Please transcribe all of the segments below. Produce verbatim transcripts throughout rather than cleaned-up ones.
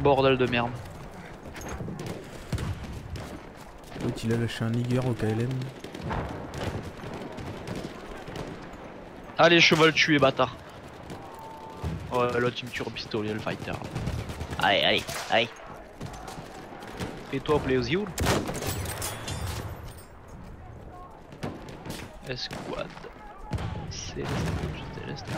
bordel de merde. L'autre il a lâché un nigger au K L M. Allez, cheval tué, bâtard. Ouais, l'autre il me tue au pistolet, le fighter. Allez, allez, allez. Fais-toi plaisir. Escouade. Célestin.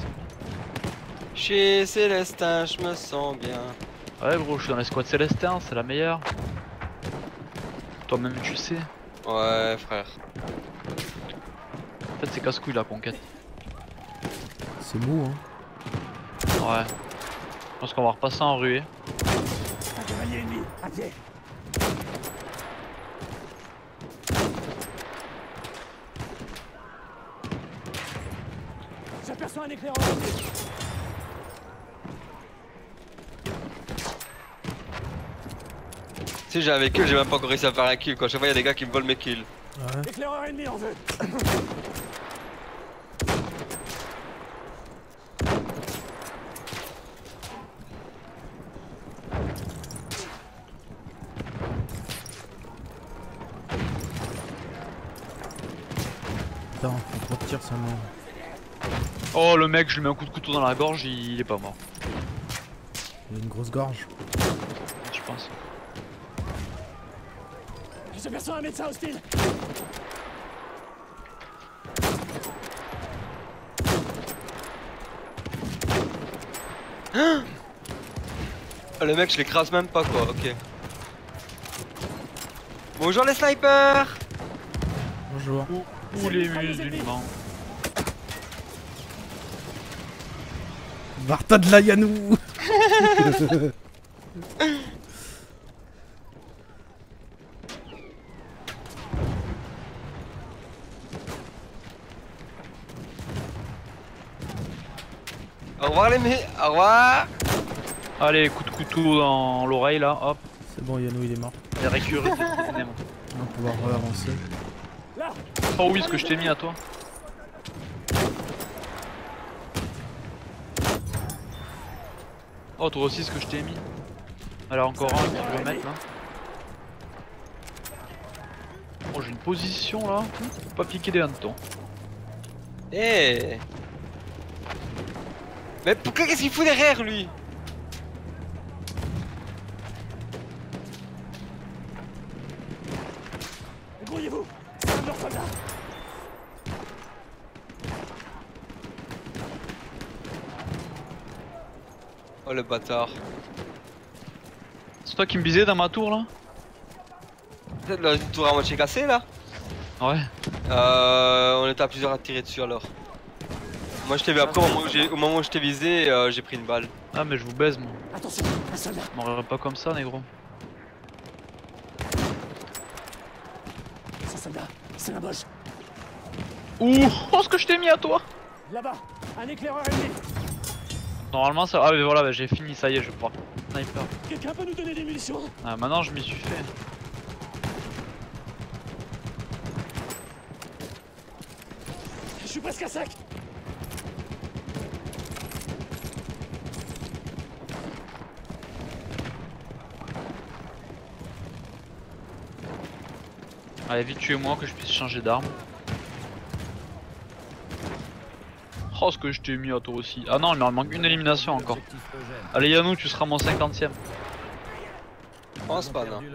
Chez Célestin, je me sens bien. Ouais, gros, je suis dans l'escouade Célestin, c'est la meilleure. Toi-même, tu sais. Ouais, frère. En fait, c'est casse-couille la conquête. C'est mou, hein. Ouais. Je pense qu'on va repasser en ruée. Un cavalier ennemi, à pied. J'aperçois un éclaireur. Si j'ai avec eux, j'ai même pas encore réussi à faire un kill. Quand chaque fois, il y a des gars qui me volent mes kills. Ouais. Éclaireur ennemi en vue. Putain, faut trop de tirs seulement. Oh, le mec, je lui mets un coup de couteau dans la gorge, il est pas mort. Il a une grosse gorge. Je pense. J'aperçois un médecin hostile. Ah, le mec, je l'écrase même pas quoi, ok. Bonjour les snipers. Bonjour. Où les musulmans? Martha de la Yanou. Au revoir les mé... Au revoir. Allez, coup de couteau dans l'oreille là, hop. C'est bon, Yanou il est mort. Les récurés. On va pouvoir avancer. Là. Oh oui, ce que je t'ai mis à toi. Oh, toi aussi, ce que je t'ai mis. Alors, encore un qui veut mettre là. Oh, j'ai une position là. Faut pas piquer des hannetons. Eh. Mais pourquoi qu'est-ce qu'il fout derrière lui? Grouillez-vous. C'est un de leurs soldats. Oh le bâtard. C'est toi qui me bisais dans ma tour là? Peut-être la tour à moitié cassée là? Ouais. Euh, on était à plusieurs à tirer dessus alors. Moi je t'ai vu après, au moment où, j'ai- au moment où je t'ai visé, euh, j'ai pris une balle. Ah, mais je vous baise moi. Attention, un soldat. M'aurait pas comme ça, négro. Ce soldat, c'est un boss. Ouh, oh, ce que je t'ai mis à toi. Là-bas, un éclaireur ennemi. Normalement ça. Ah, mais voilà, bah, j'ai fini, ça y est, je crois. Sniper. Quelqu'un peut nous donner des munitions? Ah, maintenant je m'y suis fait. Je suis presque à sec. Allez, vite tuez-moi que je puisse changer d'arme. Oh, ce que je t'ai mis à toi aussi. Ah non, il me manque une élimination encore. Allez, Yanou, tu seras mon cinquantième. Je pense pas, non.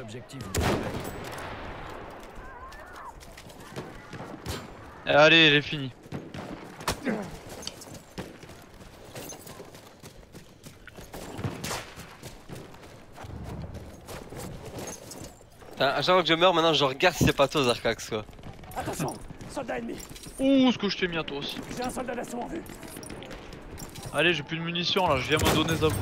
Allez, j'ai fini. À chaque fois que je meurs, maintenant je regarde si c'est pas toi Zarkax quoi. Attention, soldat ennemi. Ouh, ce que je t'ai mis à toi aussi. J'ai un soldat d'assaut en vue. Allez, j'ai plus de munitions là, je viens me donner à vous.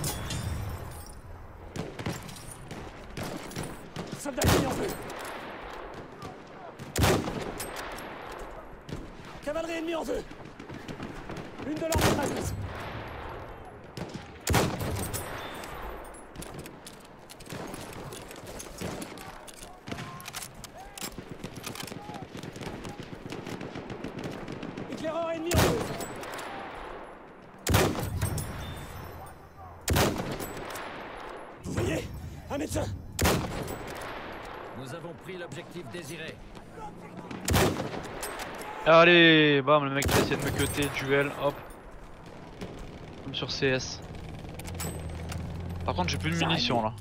Soldat ennemi en vue. Cavalerie ennemie en vue. Une de leurs mitrailleuses. Éclaireur ennemi en vue. Vous voyez Un médecin. Nous avons pris l'objectif désiré. Allez, bam, le mec qui essaie de me cutter, duel, hop. Comme sur C S. Par contre, j'ai plus de munitions là.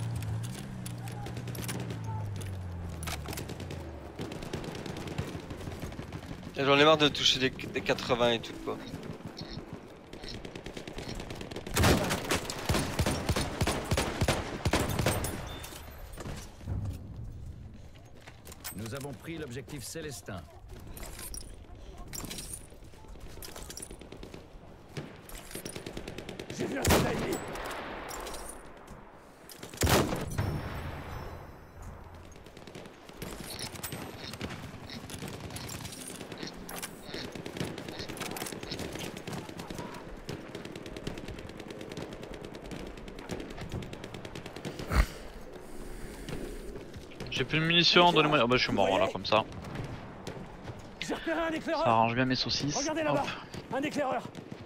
J'en ai marre de toucher des, des quatre-vingts et tout quoi. Nous avons pris l'objectif Célestin. J'ai vu un soldat ennemi. J'ai plus de munitions, donnez-moi. Oh bah je suis mort là comme ça. J'ai repéré un Ça éclaireur. arrange bien mes saucisses. Regardez Hop. là-bas. Un éclaireur.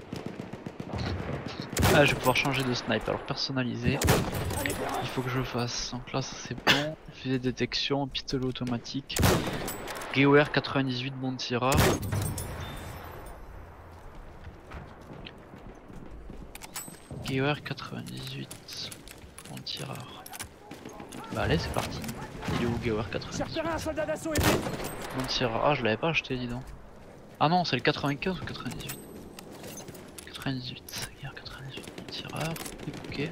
Ah, je vais pouvoir changer de snipe. Alors personnalisé, Un éclaireur. il faut que je fasse. Donc là ça c'est bon. Fusil de détection, pistolet automatique. G O R quatre-vingt-dix-huit, bon tireur. G O R quatre-vingt-dix-huit, bon tireur. Bah allez c'est parti. Il est où G O R J'ai quatre-vingt-dix-huit? repéré un soldat d'assaut ennemi. Bon tireur. Ah je l'avais pas acheté dis donc. Ah non c'est le quatre-vingt-quinze ou quatre-vingt-dix-huit? quatre-vingt-dix-huit, G O R quatre-vingt-dix-huit, bon tireur. Ok.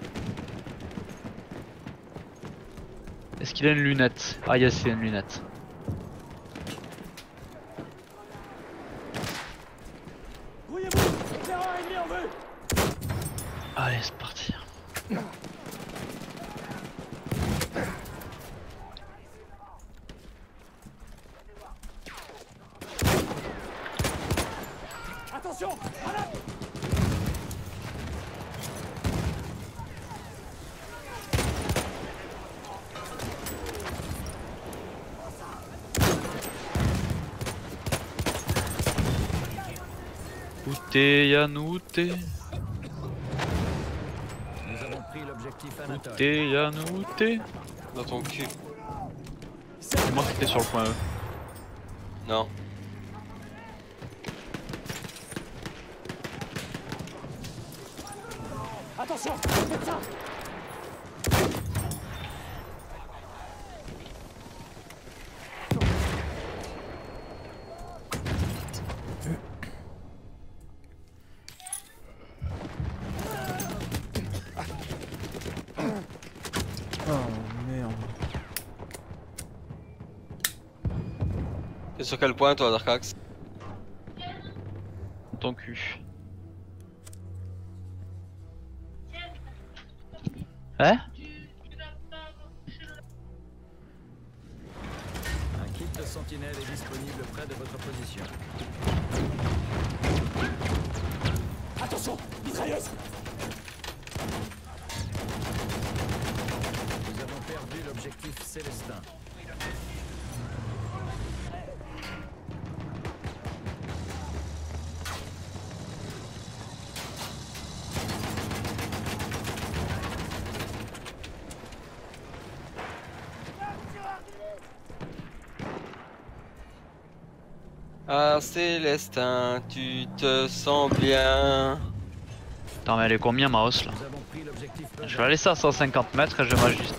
Est-ce qu'il a une lunette? Ah yes il a une lunette. Grouillez-vous. Éclaireur ennemi en vue. Allez c'est parti. Attention. Grenade. Où t'es Yanouté? Nous avons pris l'objectif Anatole. T'es Yanouté? Dans ton cul. C'est moi qui étais sur le point E. Non. Attention. Médecin. Oh merde. T'es sur quel point toi Darkax? Ton cul. Hein? Un kit de sentinelle est disponible près de votre position. Attention. Mitrailleuse. Nous avons perdu l'objectif Célestin. Ah Célestin, tu te sens bien. Attends mais elle est combien ma hausse là? Nous avons pris l'objectif Je vais la laisser à cent cinquante mètres et je m'ajuste.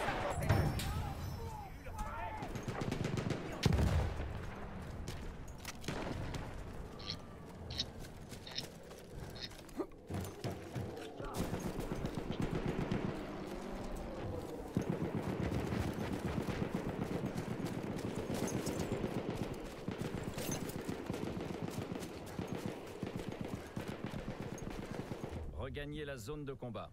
Regagner la zone de combat.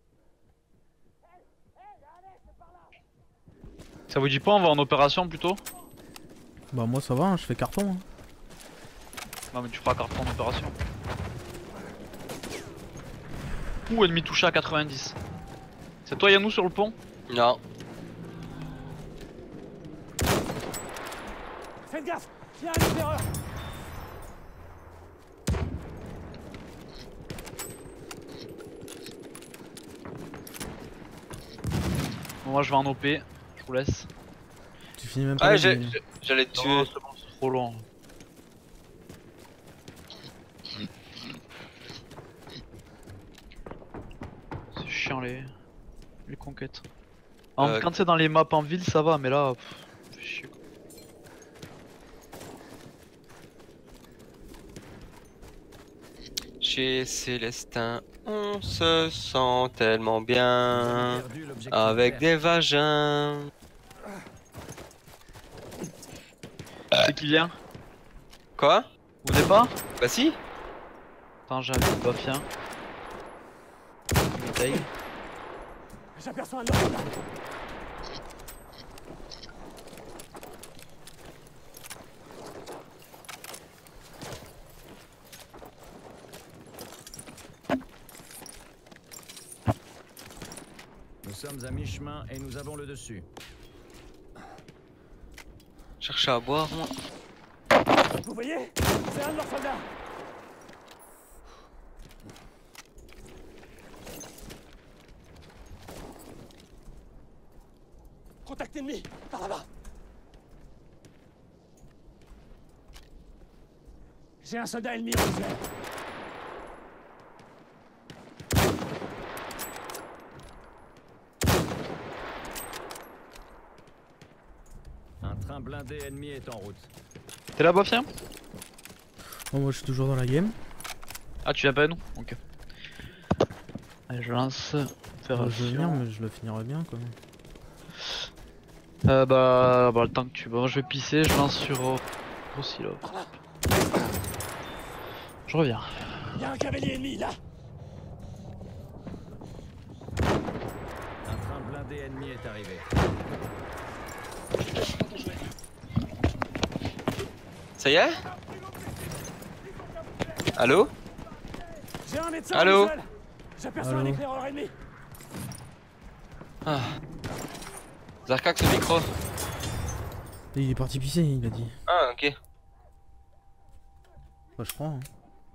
Ça vous dit pas on va en opération plutôt? Bah moi ça va, hein, je fais carton. Hein. Non mais tu feras carton en opération. Ouh ennemi touché à quatre-vingt-dix. C'est toi Yannou sur le pont? Non. Faites gaffe. Il y a un éclaireur. Bon, moi je vais en O P, je vous laisse. Tu finis même pas Ah, la j'ai- game. j'ai- j'allais te Non, tuer. c'est bon, c'est trop long. C'est chiant les... les conquêtes. En- Euh, Quand c'est dans les maps en ville ça va, mais là, pff, ça fait chier, quoi. Chez Célestin, on se sent tellement Nous avons bien. perdu l'objectif Avec vert. des vagins. C'est qui vient? Quoi? Vous venez pas? Bah si. Attends, j'ai un bafien. Bouteille. J'aperçois un de leurs soldats. Nous sommes à mi-chemin et nous avons le dessus. Cherche à boire, moi. Vous voyez? C'est un de leurs soldats. Contact ennemi, par là-bas. J'ai un soldat ennemi en visuel. Un train blindé ennemi est en route. T'es là bafien? Bon, moi je suis toujours dans la game. Ah, tu viens pas à nous? Ok. Allez, je lance. Enfin, je veux venir, mais je le finirai bien quoi. Euh, bah, bah, le temps que tu. Bon, je vais pisser, je lance sur. Euh, aussi là. Par là. Je reviens. Il y a un cavalier ennemi là. Un train blindé ennemi est arrivé. Ça y est? Allô? J'ai un médecin Allô? en visuel. J'aperçois un Allô? éclaireur ennemi. Ah. Zarkax le micro. Et il est parti pisser, il a dit. Ah, ok. Bah, je crois. Hein.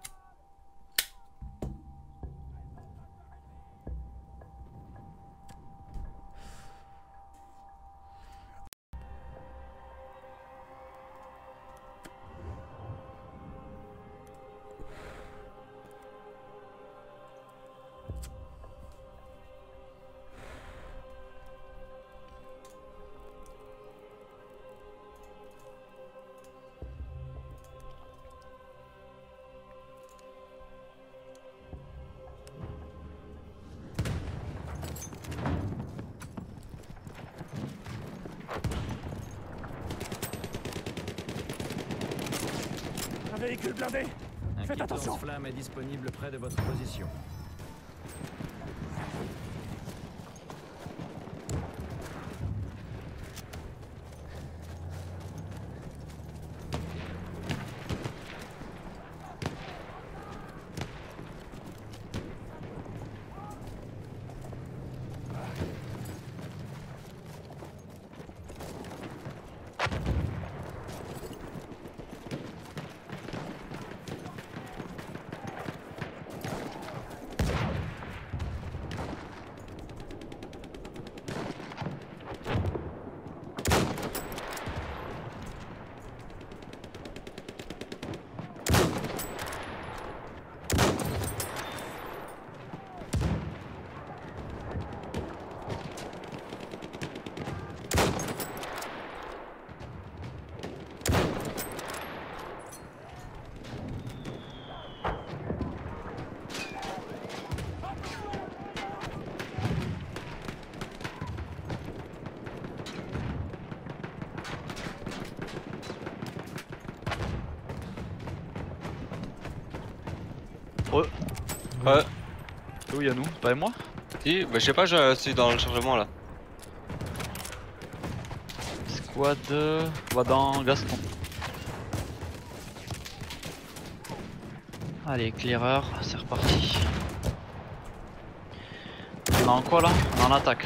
Un véhicule blindé. Un Faites kit attention. lance-flamme est disponible près de votre position. Ouais. Ouais. C'est où y'a nous? Pas et moi? Si, bah je sais pas, je suis dans le chargement là. Squad. euh, On va dans Gaston. Allez, éclaireur, c'est reparti. On est en quoi là? On est en attaque.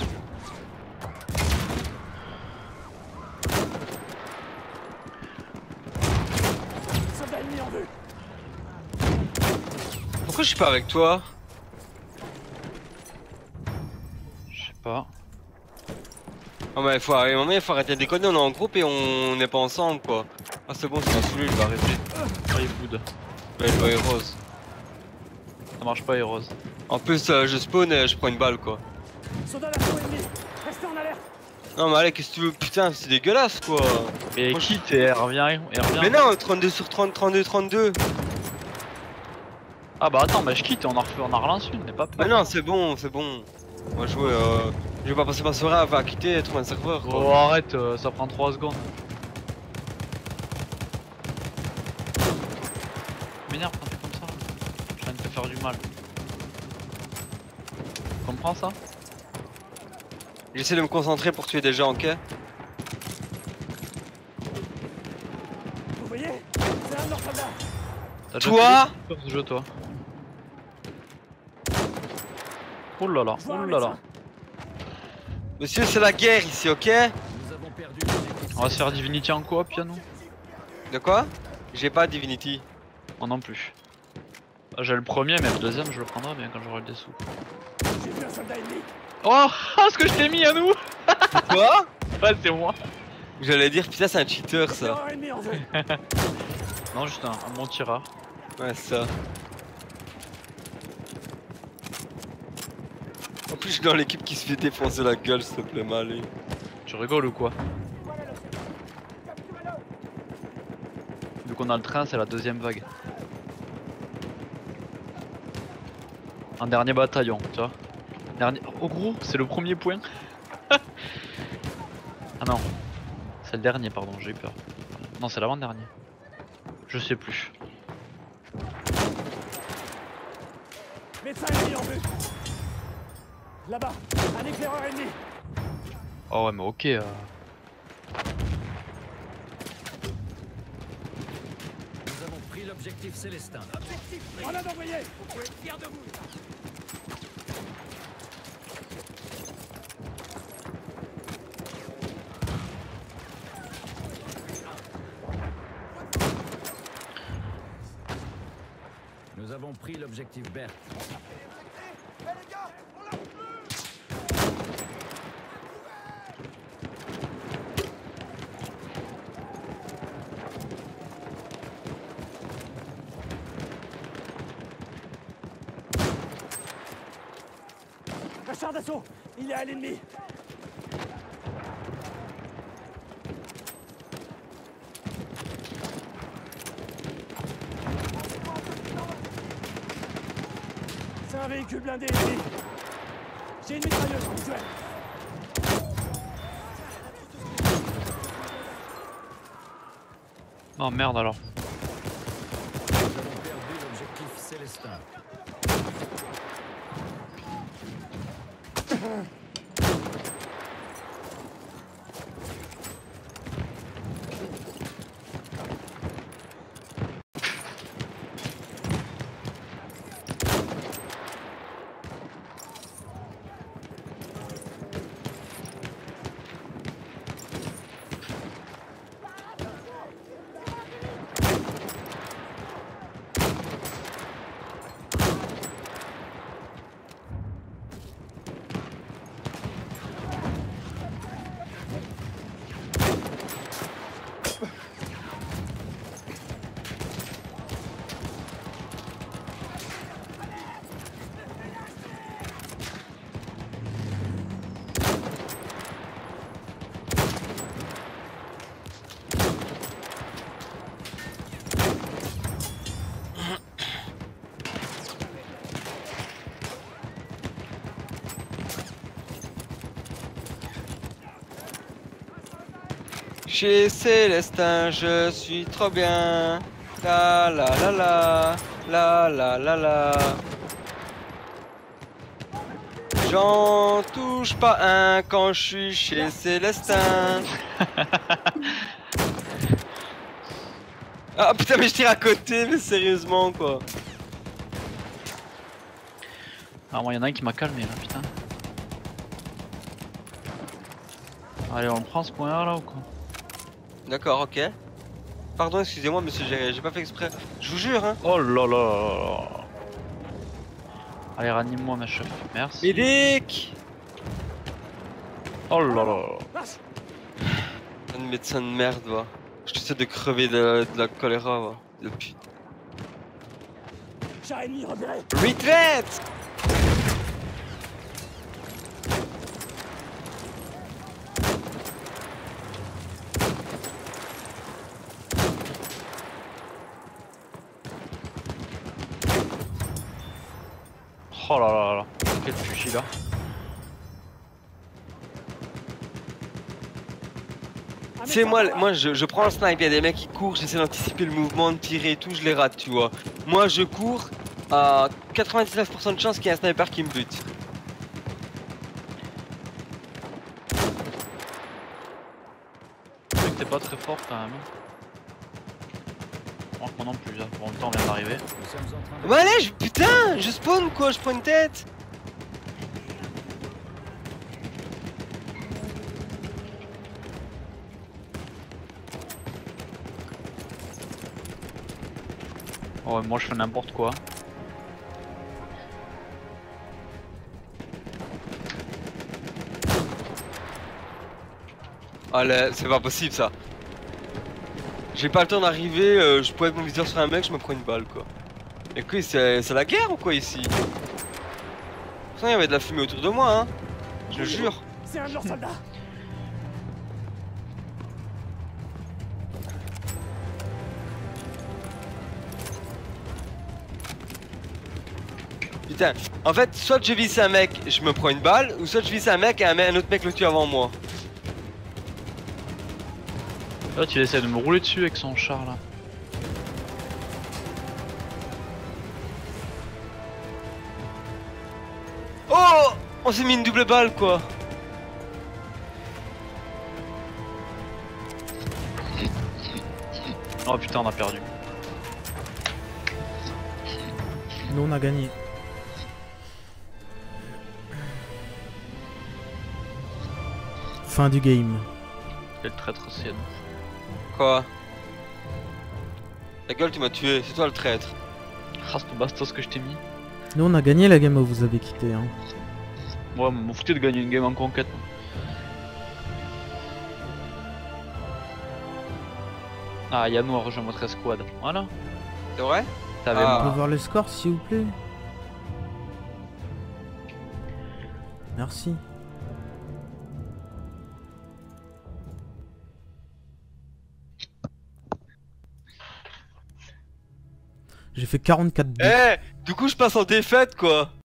Soldat ennemi en vue. Pourquoi je suis pas avec toi? Je sais pas. Non mais faut, à un moment, il faut arrêter de déconner, on est en groupe et on n'est pas ensemble quoi. Ah c'est bon, ça m'a saoulé, je vais arrêter. Ah, il boude. Ouais, je dois rose. Ça marche pas, Heroes. En plus, euh, je spawn et je prends une balle quoi. Soldat d'assaut ennemi. Restez en alerte. Non mais allez, qu'est-ce que tu veux? Putain, c'est dégueulasse quoi. Mais Moi, je- quitte et elle revient, elle revient. Mais non, trente-deux sur trente, trente-deux, trente-deux. Ah bah attends, bah je quitte et on en refait, on en relance une, mais pas Mais peur. non, c'est bon, c'est bon. Moi je jouais, euh... je vais pas passer ma soirée à quitter et trouver un serveur quoi. Oh arrête, euh, ça prend trois secondes. M'énerve quand t'es comme ça. Je viens de te faire du mal. Tu comprends ça? J'essaie de me concentrer pour tuer des gens, ok? Vous voyez? C'est un de leurs soldats. T'as déjà Toi fait sur ce jeu toi? Oh là là, Je vois oh un là là. médecin. Monsieur, c'est la guerre ici, ok? Nous avons perdu l'objectif. On va se faire Divinity en coop, piano? De quoi? J'ai pas Divinity. Moi non plus. Ah, j'ai le premier, mais le deuxième, je le prendrai bien quand j'aurai des sous. J'ai vu un soldat ennemi. Oh, ce que je t'ai mis à nous! Quoi? Ouais, c'est moi. J'allais dire, putain, c'est un cheater ça. Terreur ennemi en vue. Non, juste un, un bon tireur. Ouais, ça. En plus, je suis dans l'équipe qui se fait défoncer la gueule, s'il te plaît, Malé. Tu rigoles ou quoi? Vu qu'on a le train, c'est la deuxième vague. Un dernier bataillon, tu vois. Dernier... Oh gros, c'est le premier point. Ah non, c'est le dernier, pardon, j'ai eu peur. Non, c'est l'avant-dernier. Je sais plus. Médecin ennemi en vue. Là-bas, un éclaireur ennemi. Oh ouais, mais ok. Euh... Nous avons pris l'objectif Célestin. Grenade envoyée. Nous avons pris l'objectif Berthe. Un char d'assaut. Il est à l'ennemi. C'est un véhicule blindé ennemi. J'ai une mitrailleuse en visuel. Non, merde alors. Nous avons perdu l'objectif Célestin. Chez Célestin, je suis trop bien. La la la la. La la la la. J'en touche pas un quand je suis chez Célestin. Ah putain, mais je tire à côté, mais sérieusement quoi. Ah, moi, y'en a un qui m'a calmé là, putain. Allez, on prend ce coin là ou quoi? D'accord, ok. Pardon, excusez-moi, monsieur, j'ai j'ai pas fait exprès. Je vous jure, hein. Oh là là là là. Allez, ranime-moi, ma chef. Merci. Médic. Oh là là là. Marche. Un médecin de merde, va. Je te souhaite de crever de, de la choléra, va. Depuis. Chat ennemi repéré. Retraite! Oh là là là. Quel fusil là. Un Tu sais, médecin moi, par là. moi je, je prends le snipe, il y a des mecs qui courent, j'essaie d'anticiper le mouvement, de tirer et tout, je les rate, tu vois. Moi, je cours à quatre-vingt-dix-neuf pour cent de chance qu'il y ait un sniper qui me bute. Je sais que t'es pas très fort quand même. Moi non plus là. Bon, le temps vient d'arriver. Nous sommes en train de... Bah allez, je, putain, je spawn quoi, je prends une tête. Ouais, moi je fais n'importe quoi. Allez, c'est pas possible ça. J'ai pas le temps d'arriver, euh, je pointe mon viseur sur un mec, je me prends une balle quoi. Et quoi, c'est c'est la guerre ou quoi ici? Pourtant il y avait de la fumée autour de moi hein. Je le jure. C'est un de leurs soldats. Putain, en fait, soit je vise un mec, je me prends une balle, ou soit je vise un mec et un, un autre mec le tue avant moi. Là, tu essaies de me rouler dessus avec son char là. Oh! On s'est mis une double balle quoi. Oh putain, on a perdu. Nous on a gagné. Fin du game. Quel traître c'est nous. Quoi? La gueule, tu m'as tué, c'est toi le traître. Ah, c'est bastos que je t'ai mis. Nous on a gagné la game où vous avez quitté. Hein. Ouais, m'en foutais de gagner une game en conquête. moi. Ah, Yannou a rejoint votre escouade. Voilà. C'est vrai? T'avais Ah. On peut voir le score s'il vous plaît. Merci. J'ai fait quarante-quatre buts. Eh! Du coup, je passe en défaite quoi.